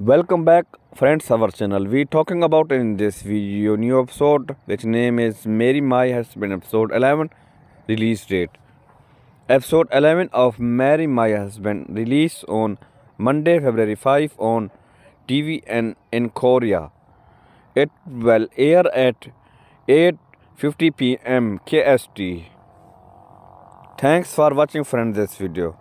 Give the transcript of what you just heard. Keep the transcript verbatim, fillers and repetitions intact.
Welcome back friends our channel. We talking about in this video new episode which name is Mary My Husband episode eleven release date. Episode eleven of Marry My Husband release on Monday February fifth on T V and in Korea. It will air at eight fifty p m K S T. Thanks for watching friends this video.